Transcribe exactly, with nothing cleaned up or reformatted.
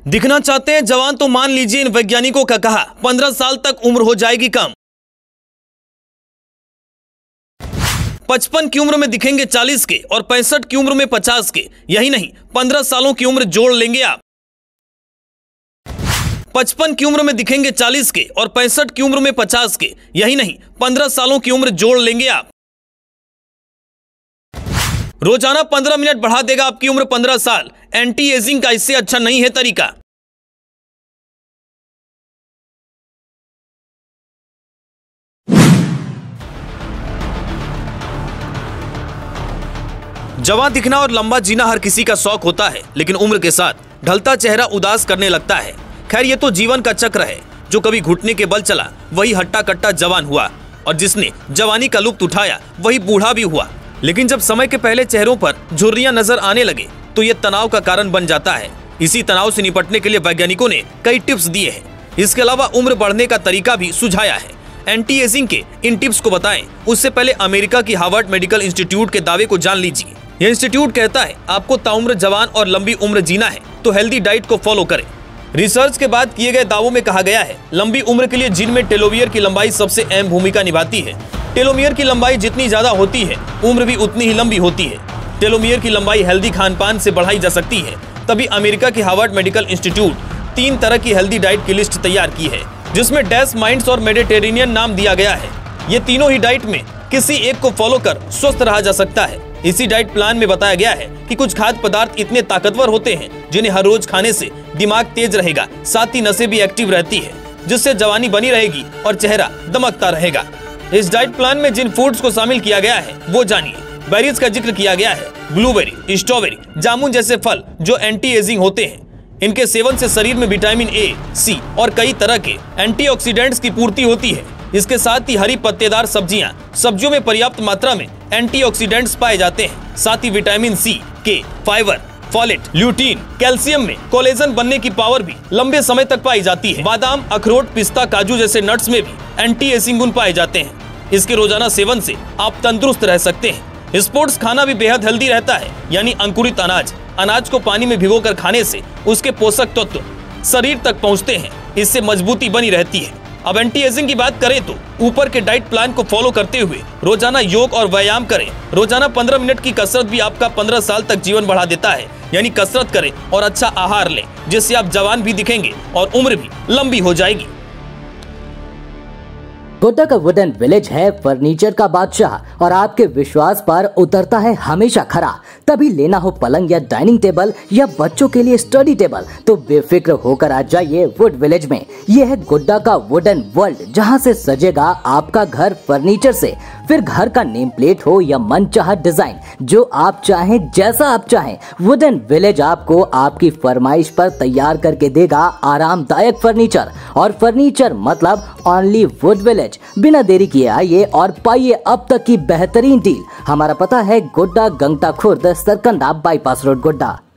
दिखना चाहते हैं जवान तो मान लीजिए इन वैज्ञानिकों का कहा पंद्रह साल तक उम्र हो जाएगी कम। पचपन की उम्र में दिखेंगे चालीस के और पैंसठ की उम्र में पचास के। यही नहीं, पंद्रह सालों की उम्र जोड़ लेंगे आप। पचपन की उम्र में दिखेंगे चालीस के और पैंसठ की उम्र में पचास के। यही नहीं, पंद्रह सालों की उम्र जोड़ लेंगे आप। रोजाना पंद्रह मिनट बढ़ा देगा आपकी उम्र पंद्रह साल। एंटी एजिंग का इससे अच्छा नहीं है तरीका। जवान दिखना और लंबा जीना हर किसी का शौक होता है, लेकिन उम्र के साथ ढलता चेहरा उदास करने लगता है। खैर, ये तो जीवन का चक्र है। जो कभी घुटने के बल चला वही हट्टा कट्टा जवान हुआ, और जिसने जवानी का लुत्फ उठाया वही बूढ़ा भी हुआ। लेकिन जब समय के पहले चेहरों पर झुर्रियां नजर आने लगे तो ये तनाव का कारण बन जाता है। इसी तनाव से निपटने के लिए वैज्ञानिकों ने कई टिप्स दिए हैं। इसके अलावा उम्र बढ़ने का तरीका भी सुझाया है। एंटी एजिंग के इन टिप्स को बताएं उससे पहले अमेरिका की हार्वर्ड मेडिकल इंस्टीट्यूट के दावे को जान लीजिए। यह इंस्टीट्यूट कहता है आपको ताउम्र जवान और लंबी उम्र जीना है तो हेल्दी डाइट को फॉलो करें। रिसर्च के बाद किए गए दावों में कहा गया है लंबी उम्र के लिए जिन में टेलोमियर की लंबाई सबसे अहम भूमिका निभाती है। टेलोमियर की लंबाई जितनी ज्यादा होती है उम्र भी उतनी ही लंबी होती है। टेलोमियर की लंबाई हेल्दी खान पान से बढ़ाई जा सकती है। तभी अमेरिका की हार्वर्ड मेडिकल इंस्टीट्यूट तीन तरह की हेल्दी डाइट की लिस्ट तैयार की है, जिसमें डैश माइंड्स और मेडिटेरेनियन नाम दिया गया है। ये तीनों ही डाइट में किसी एक को फॉलो कर स्वस्थ रहा जा सकता है। इसी डाइट प्लान में बताया गया है कि कुछ खाद्य पदार्थ इतने ताकतवर होते हैं जिन्हें हर रोज खाने से दिमाग तेज रहेगा, साथ ही नसें भी एक्टिव रहती है, जिससे जवानी बनी रहेगी और चेहरा दमकता रहेगा। इस डाइट प्लान में जिन फूड्स को शामिल किया गया है वो जानिए। बेरीज का जिक्र किया गया है। ब्लूबेरी, स्ट्रॉबेरी, जामुन जैसे फल जो एंटी एजिंग होते हैं। इनके सेवन से शरीर में विटामिन ए, सी और कई तरह के एंटीऑक्सीडेंट्स की पूर्ति होती है। इसके साथ ही हरी पत्तेदार सब्जियां, सब्जियों में पर्याप्त मात्रा में एंटीऑक्सीडेंट्स पाए जाते हैं। साथ ही vitamin C, K, fibre, folate, lutein, calcium में कोलेजन बनने की पावर भी लंबे समय तक पाई जाती है। बादाम, अखरोट, पिस्ता, काजू जैसे नट्स में भी एंटी एजिंग गुण पाए जाते हैं। इसके रोजाना सेवन से आप तंदुरुस्त रह सकते हैं। स्पोर्ट्स खाना भी बेहद हेल्दी रहता है, यानी अंकुरित अनाज। अनाज को पानी में भिगोकर खाने से उसके पोषक तत्व शरीर तक पहुंचते हैं। इससे मजबूती बनी रहती है। अब एंटी एजिंग की बात करें तो ऊपर के डाइट प्लान को फॉलो करते हुए रोजाना योग और व्यायाम करें। रोजाना पंद्रह मिनट की कसरत भी आपका पंद्रह साल तक जीवन बढ़ा देता है। यानी कसरत करें और अच्छा आहार लें, जिससे आप जवान भी दिखेंगे और उम्र भी लंबी हो जाएगी। गोड्डा का वुडन विलेज है फर्नीचर का बादशाह और आपके विश्वास पर उतरता है हमेशा खरा। तभी लेना हो पलंग या डाइनिंग टेबल या बच्चों के लिए स्टडी टेबल तो बेफिक्र होकर आ जाइए वुड विलेज में। यह है गोड्डा का वुडन वर्ल्ड, जहां से सजेगा आपका घर फर्नीचर से। फिर घर का नेम प्लेट हो या मनचाहा डिजाइन, जो आप चाहें जैसा आप चाहें, वुडन विलेज आपको आपकी फरमाइश पर तैयार करके देगा आरामदायक फर्नीचर। और फर्नीचर मतलब ओनली वुड विलेज। बिना देरी किए आइए और पाइए अब तक की बेहतरीन डील। हमारा पता है गोड्डा गंगटा खुर्द सरकंडा बाईपास रोड गोड्डा।